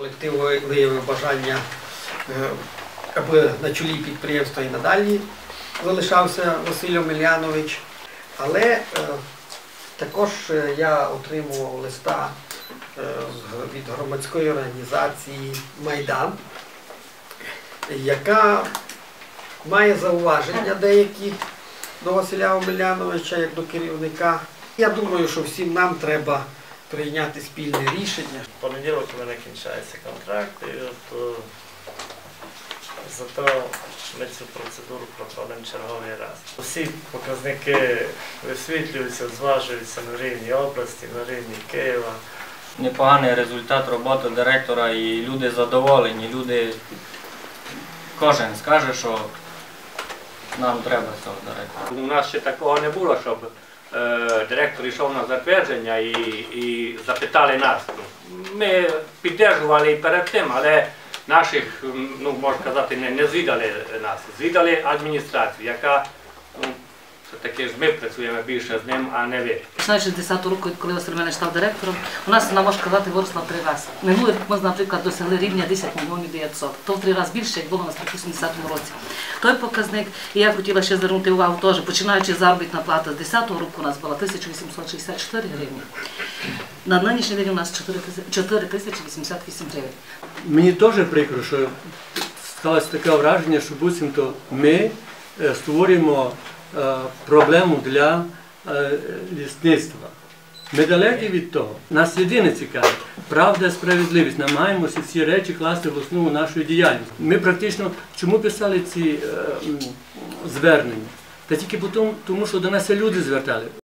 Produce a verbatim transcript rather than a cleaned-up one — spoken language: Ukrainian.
колектив виявив бажання, аби на чолі підприємства і надалі залишався Василь Омелянович. Але також я отримував листа від громадської організації «Майдан», яка має зауваження деякі до Василя Омеляновича як до керівника. Я думаю, що всім нам треба прийняти спільне рішення. В понеділок у мене кінчається контракт, і от зато ми цю процедуру проходимо черговий раз. Усі показники висвітлюються, зважуються на рівні області, на рівні Києва. Непоганий результат роботи директора і люди задоволені, люди, кожен скаже, що нам треба цього директора. У нас ще такого не було, щоб е, директор йшов на затвердження і, і запитали нас. Ми підтримували і перед тим, але наших, ну, можна казати, не, не звідали нас, звідали адміністрацію, яка, ну, все-таки ж ми працюємо більше з ним, а не ви. Починаючи з десятого року, коли Василь Омелянович став директором, у нас, можна сказати, виросла в три рази. Минулий рік ми, наприклад, досягли рівня десять мільйонів дев'ятсот. То в три рази більше, як було у нас в вісімдесятому році. Той показник, і я хотіла ще звернути увагу теж, починаючи з заробітна плата з десятого року у нас була тисяча вісімсот шістдесят чотири гривні. На нинішній день у нас чотири тисячі вісімдесят вісім гривень. Мені теж прикро, що сталося таке враження, що буцімто ми створюємо проблему для лісництва. Ми далекі від того. Нас єдине цікавить правда і справедливість. Ми маємо ці речі класти в основу нашої діяльності. Ми практично, чому писали ці звернення? Та тільки тому, що до нас люди звертали.